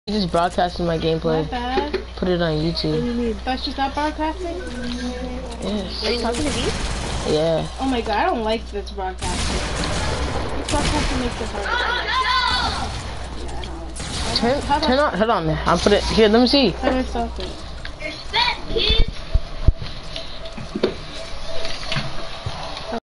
Just broadcasting my gameplay. My bad. Put it on YouTube. What do you mean? That's just not broadcasting? Yes. Are you talking to me? Yeah. Oh my god, I don't like this broadcasting. This broadcasting makes it hard. Yeah, I don't like it. Turn on. Hold on. I'll put it here. Let me see. How do I stop it? You're spent, kids.